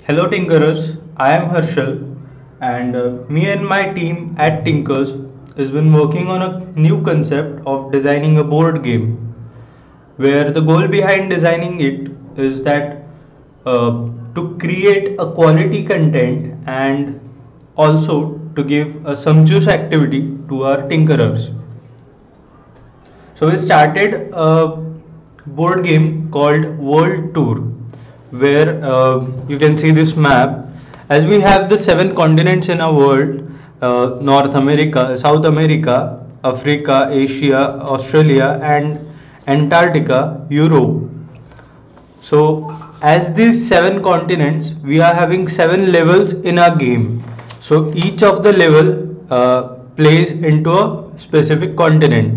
Hello Tinkerers, I am Harshal and me and my team at Tinkers has been working on a new concept of designing a board game where the goal behind designing it is that to create a quality content and also to give a sumptuous activity to our Tinkerers. So we started a board game called World Tour, where you can see this map. As we have the seven continents in our world: North America, South America, Africa, Asia, Australia, and Antarctica, Europe. So, as these seven continents, we are having seven levels in our game. So each of the level plays into a specific continent.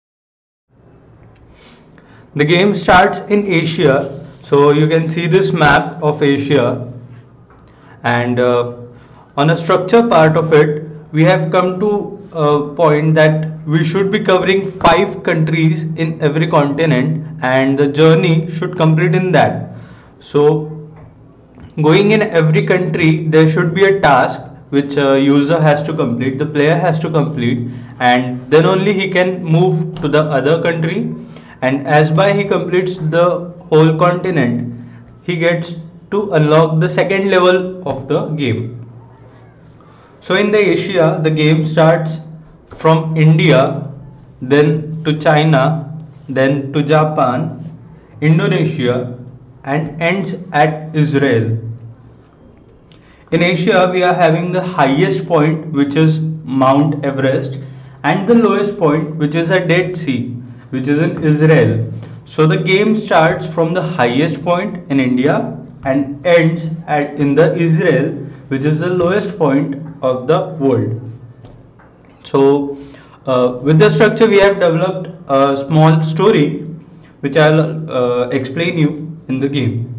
The game starts in Asia, so you can see this map of Asia, and on a structure part of it, we have come to a point that we should be covering five countries in every continent, and the journey should complete in that. So, going in every country, there should be a task which a user has to complete, the player has to complete, and then only he can move to the other country. And as by he completes the whole continent, he gets to unlock the second level of the game. So in the Asia, the game starts from India, then to China, then to Japan, Indonesia, and ends at Israel. In Asia, we are having the highest point, which is Mount Everest, and the lowest point, which is a Dead Sea, which is in Israel. So the game starts from the highest point in India and ends in the Israel, which is the lowest point of the world. So with the structure, we have developed a small story, which I'll explain you in the game.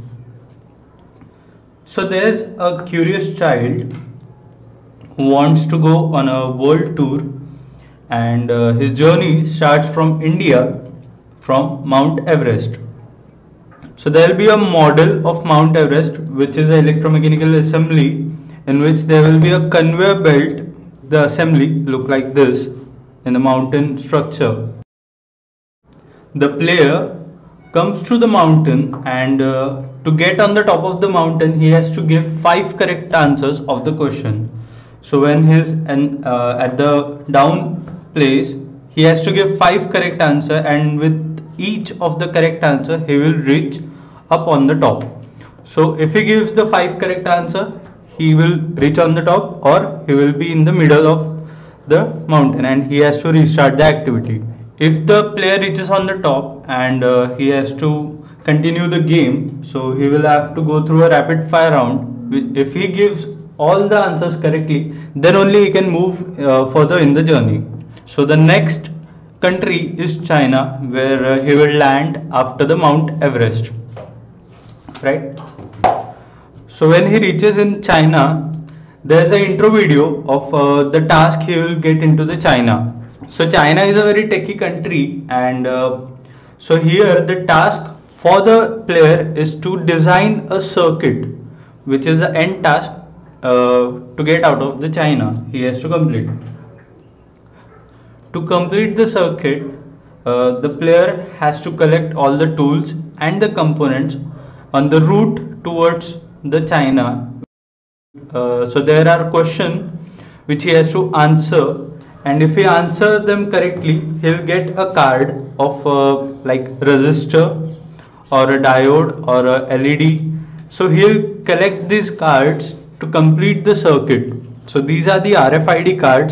So there's a curious child who wants to go on a world tour, and his journey starts from India, from Mount Everest. So there will be a model of Mount Everest, which is an electromechanical assembly in which there will be a conveyor belt. The assembly look like this in the mountain structure. The player comes to the mountain, and to get on the top of the mountain he has to give five correct answers of the question. So when he's at the down place, he has to give five correct answer, and with each of the correct answer he will reach up on the top. So if he gives the five correct answer, he will reach on the top, or he will be in the middle of the mountain and he has to restart the activity. If the player reaches on the top and he has to continue the game, so he will have to go through a rapid fire round. If he gives all the answers correctly, then only he can move further in the journey. So the next country is China, where he will land after the Mount Everest, right? So when he reaches in China, there's an intro video of the task he will get into the China. So China is a very techy country, and so here the task for the player is to design a circuit, which is the end task to get out of the China he has to complete. To complete the circuit, the player has to collect all the tools and the components on the route towards the China. So there are questions which he has to answer, and if he answers them correctly, he'll get a card of like resistor or a diode or a LED. So he'll collect these cards to complete the circuit. So these are the RFID cards,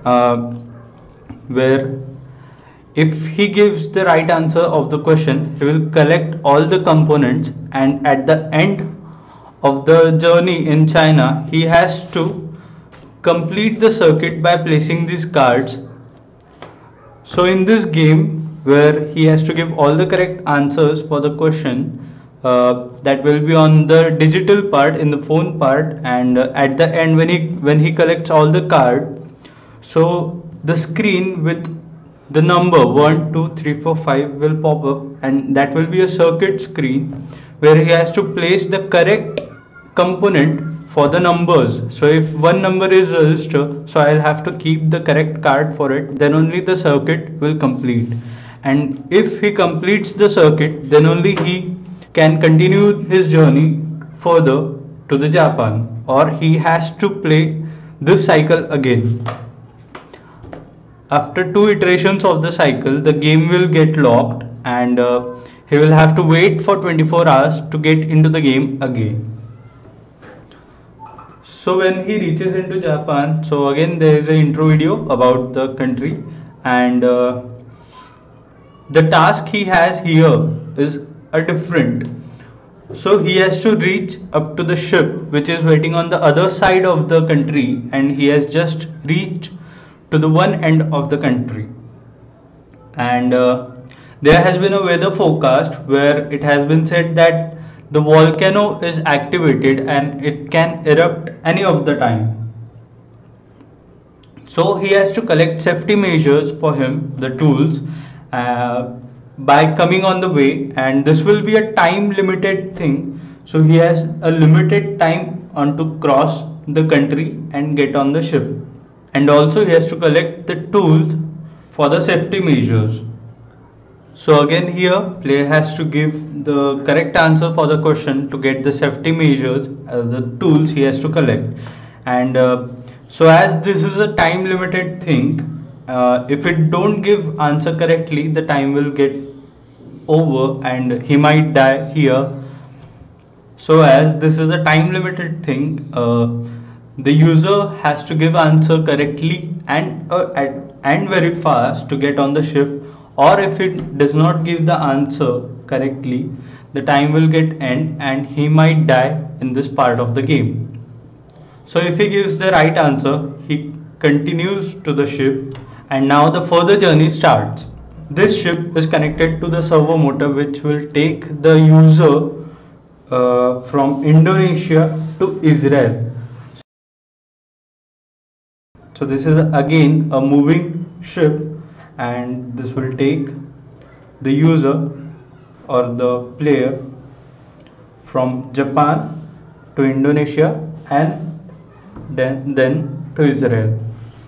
where if he gives the right answer of the question, he will collect all the components, and at the end of the journey in China, he has to complete the circuit by placing these cards. So in this game, where he has to give all the correct answers for the question, that will be on the digital part, in the phone part, and at the end when he collects all the card, so the screen with the number 1 2 3 4 5 will pop up, and that will be a circuit screen where he has to place the correct component for the numbers. So if one number is registered, so I'll have to keep the correct card for it, then only the circuit will complete. And if he completes the circuit, then only he can continue his journey further to the Japan, or he has to play this cycle again. After two iterations of the cycle, the game will get locked, and he will have to wait for 24 hours to get into the game again. So when he reaches into Japan, so again there is an intro video about the country, and the task he has here is a different. So he has to reach up to the ship which is waiting on the other side of the country, and he has just reached to the one end of the country. And there has been a weather forecast where it has been said that the volcano is activated and it can erupt any of the time. So he has to collect safety measures for him, the tools, by coming on the way, and this will be a time limited thing. So he has a limited time on to cross the country and get on the ship, and also he has to collect the tools for the safety measures. So again here player has to give the correct answer for the question to get the safety measures, the tools he has to collect. And so as this is a time limited thing, if it don't give answer correctly, the time will get over and he might die here. So as this is a time limited thing, the user has to give answer correctly and very fast to get on the ship, or if it does not give the answer correctly, the time will get end and he might die in this part of the game. So if he gives the right answer, he continues to the ship, and now the further journey starts. This ship is connected to the servo motor which will take the user from Indonesia to Israel. So this is again a moving ship, and this will take the user or the player from Japan to Indonesia and then to Israel.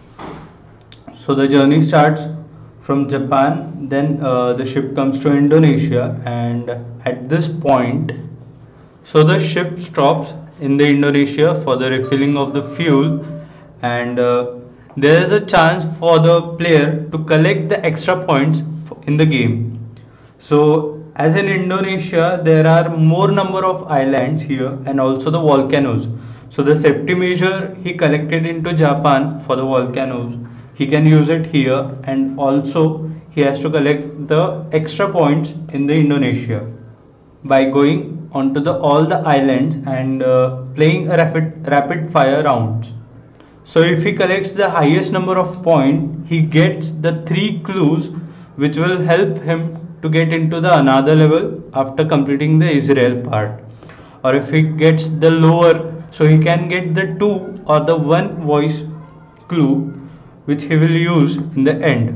So the journey starts from Japan, then the ship comes to Indonesia, and at this point, so the ship stops in the Indonesia for the refilling of the fuel, and there is a chance for the player to collect the extra points in the game. So as in Indonesia, there are more number of islands here and also the volcanoes. So the safety measure he collected into Japan for the volcanoes, he can use it here, and also he has to collect the extra points in the Indonesia by going onto the all the islands and playing a rapid fire rounds. So if he collects the highest number of points, he gets the 3 clues which will help him to get into the another level after completing the Israel part. Or if he gets the lower, so he can get the 2 or the 1 voice clue which he will use in the end.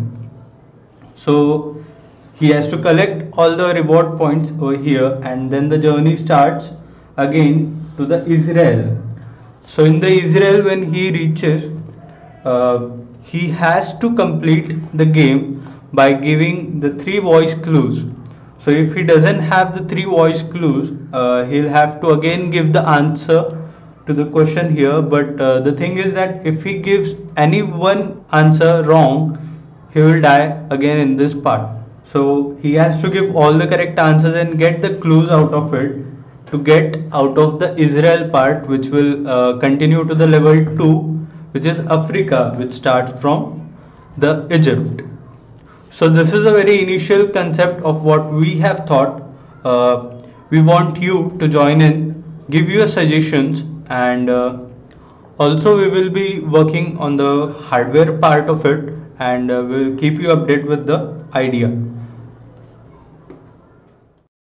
So he has to collect all the reward points over here, and then the journey starts again to the Israel. So in the Israel, when he reaches, he has to complete the game by giving the 3 voice clues. So if he doesn't have the 3 voice clues, he'll have to again give the answer to the question here. But the thing is that if he gives any one answer wrong, he will die again in this part. So he has to give all the correct answers and get the clues out of it to get out of the Israel part, which will continue to the level 2, which is Africa, which starts from the Egypt. So this is a very initial concept of what we have thought. We want you to join in, give your suggestions, and also we will be working on the hardware part of it, and we'll keep you updated with the idea.